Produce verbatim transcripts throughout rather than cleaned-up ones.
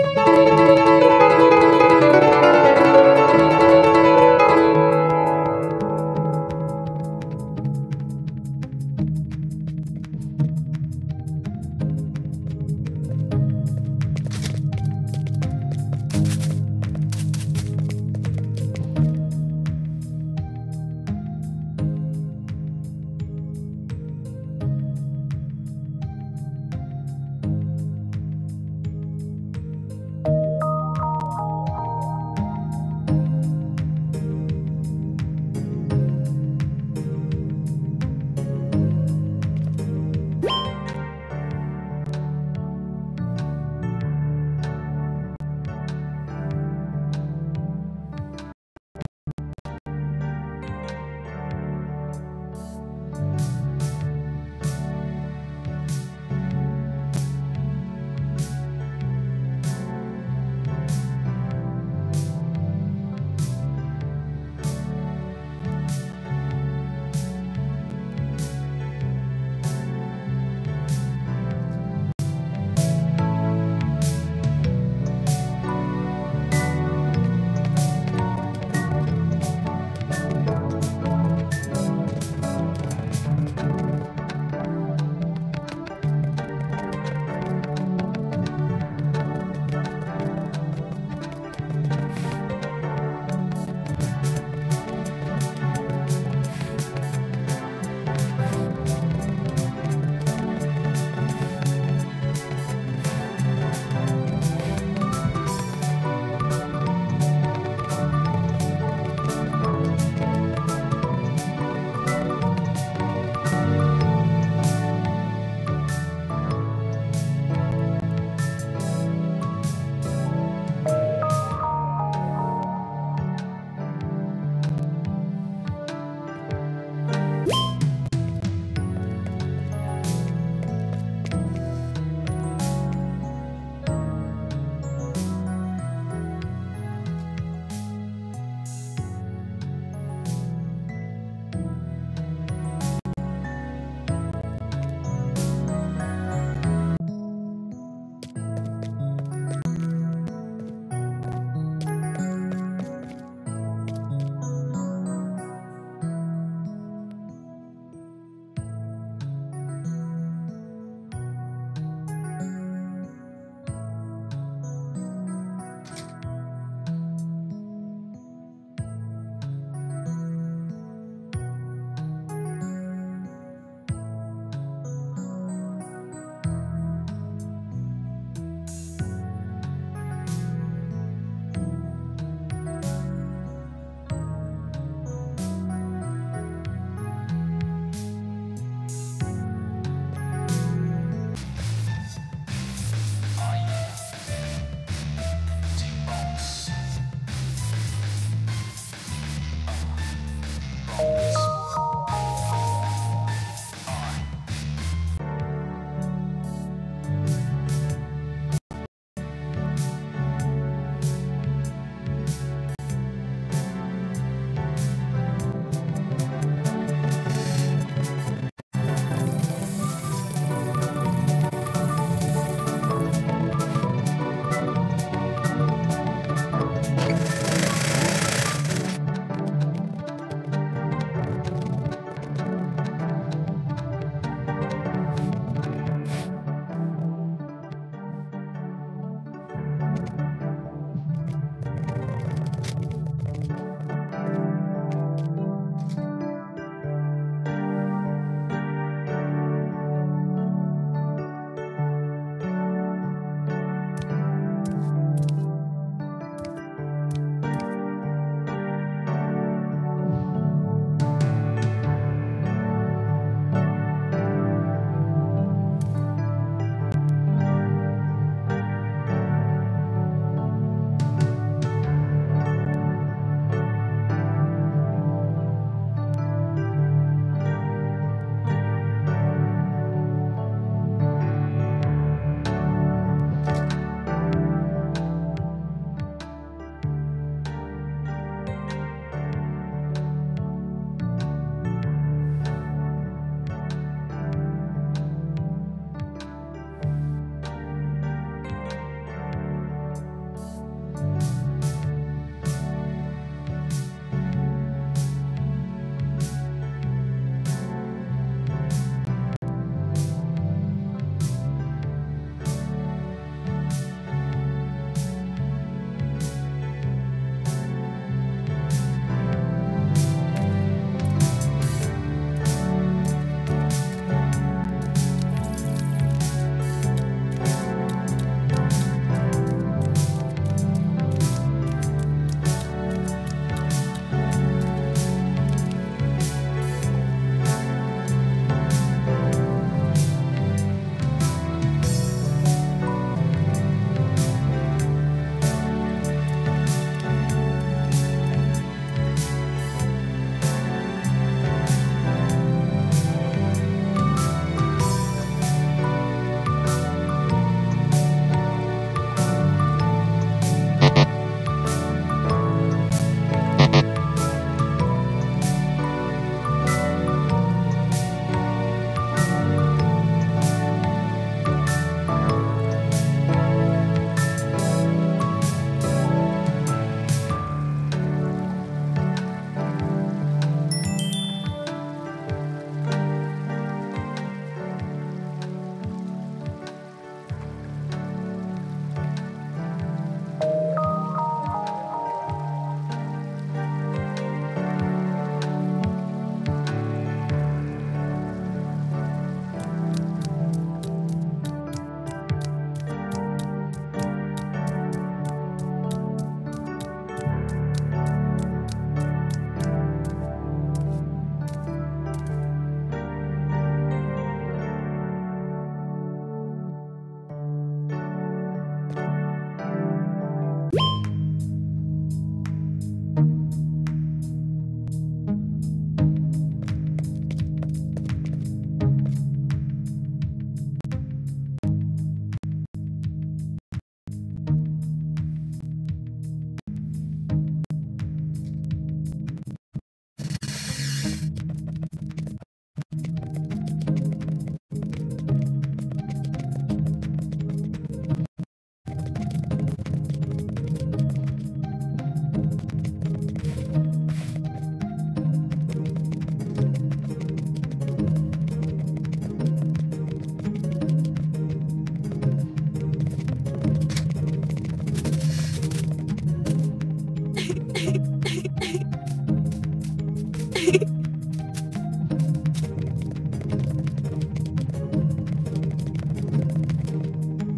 you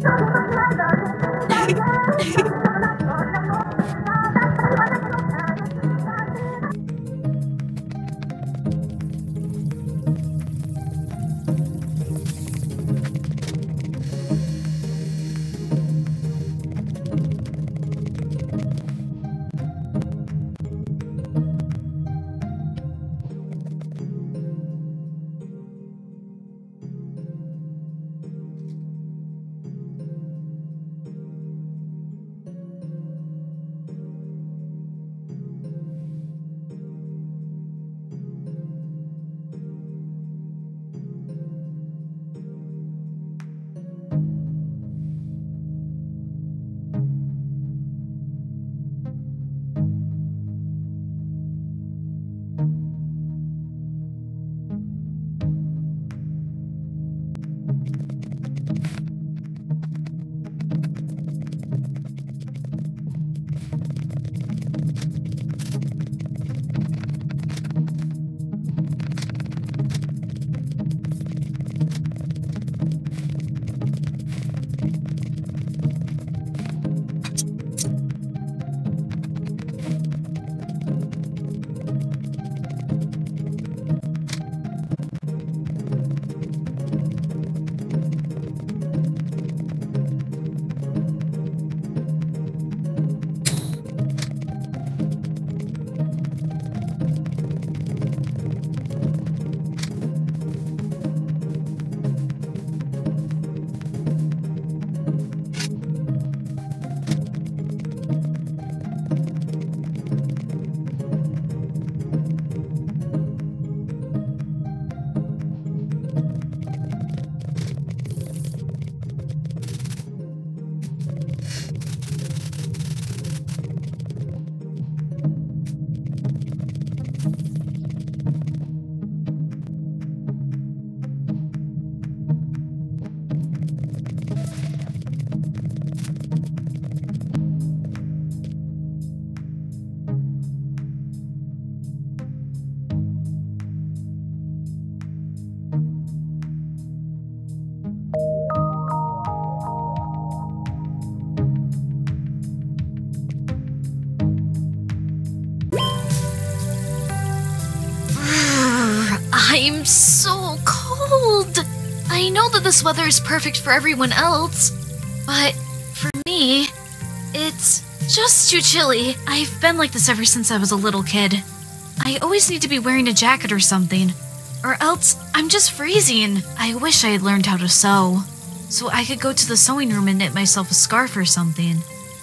I'm so cold. I know that this weather is perfect for everyone else, but for me, it's just too chilly. I've been like this ever since I was a little kid. I always need to be wearing a jacket or something, or else I'm just freezing. I wish I had learned how to sew, so I could go to the sewing room and knit myself a scarf or something.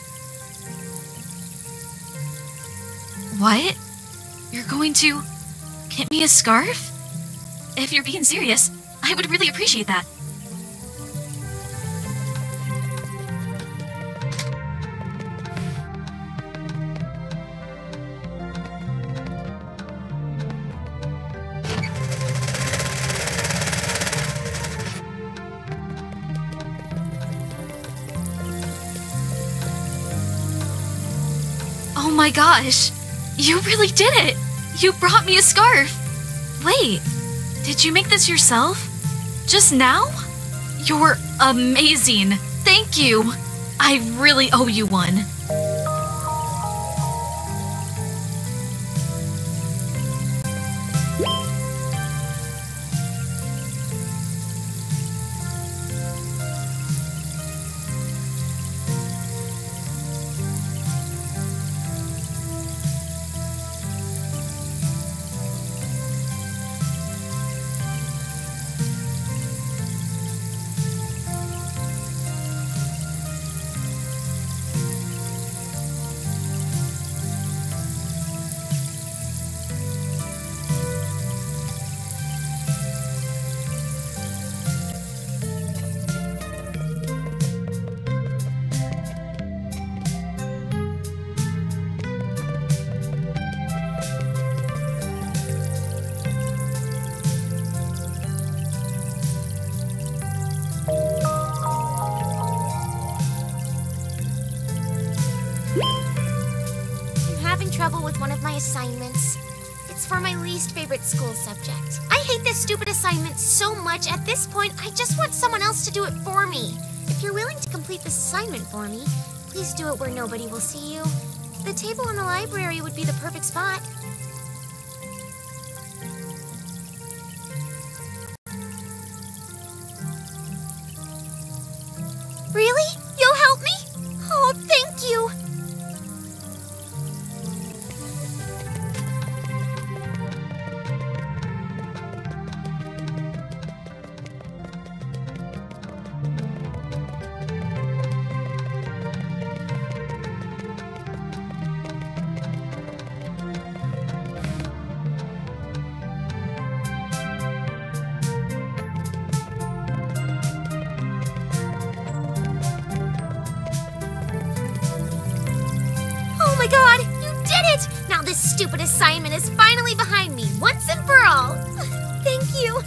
What? You're going to knit me a scarf? If you're being serious, I would really appreciate that. Oh my gosh! You really did it! You brought me a scarf! Wait, did you make this yourself? Just now? You're amazing! Thank you! I really owe you one. Trouble with one of my assignments. It's for my least favorite school subject. I hate this stupid assignment so much, at this point, I just want someone else to do it for me. If you're willing to complete this assignment for me, please do it where nobody will see you. The table in the library would be the perfect spot. Really? You'll help me? Oh, thank you! Oh my god, you did it! Now this stupid assignment is finally behind me, once and for all. Thank you.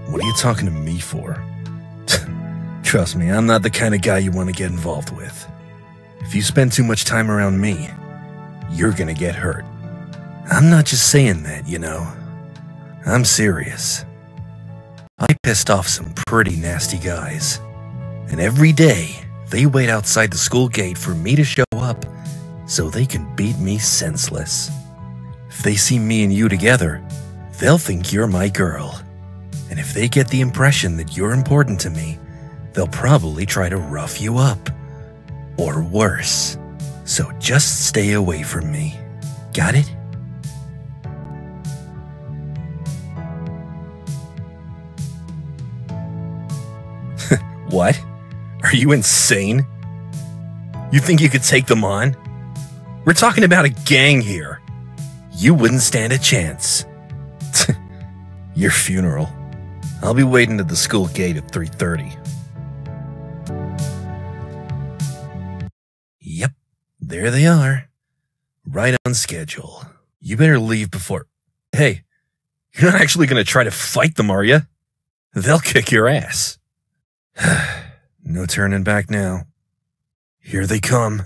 What are you talking to me for? Trust me, I'm not the kind of guy you want to get involved with. If you spend too much time around me, you're gonna get hurt. I'm not just saying that, you know. I'm serious. I pissed off some pretty nasty guys. And every day, they wait outside the school gate for me to show up so they can beat me senseless. If they see me and you together, they'll think you're my girl. And if they get the impression that you're important to me, they'll probably try to rough you up. Or worse. So just stay away from me. Got it? What? Are you insane? You think you could take them on? We're talking about a gang here. You wouldn't stand a chance. Your funeral. I'll be waiting at the school gate at three thirty. Yep, there they are. Right on schedule. You better leave before... Hey, you're not actually going to try to fight them, are you? They'll kick your ass. No turning back now. Here they come.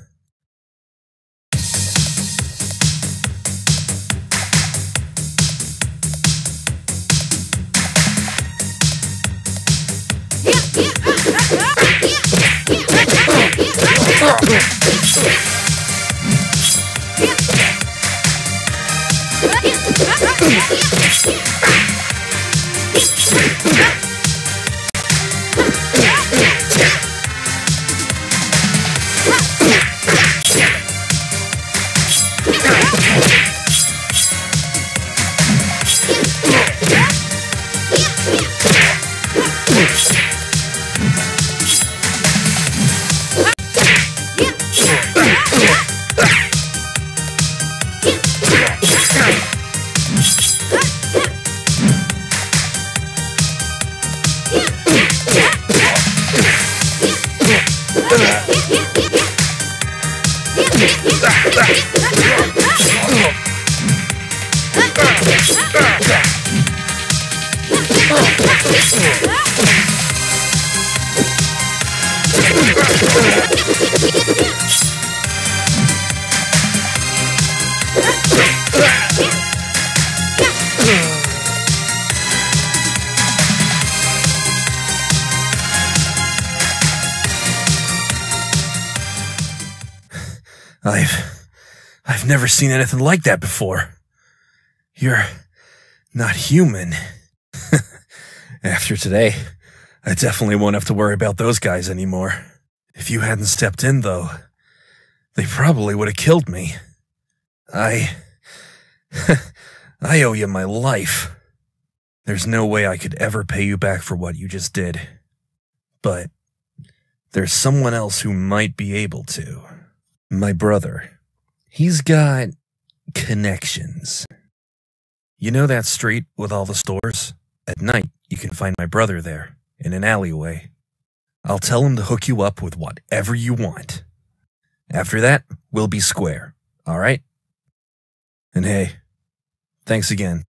I've... I've never seen anything like that before. You're not human. After today, I definitely won't have to worry about those guys anymore. If you hadn't stepped in, though, they probably would have killed me. I... I owe you my life. There's no way I could ever pay you back for what you just did. But there's someone else who might be able to. My brother. He's got connections. You know that street with all the stores? At night, you can find my brother there, in an alleyway. I'll tell him to hook you up with whatever you want. After that, we'll be square, all right? And hey, thanks again.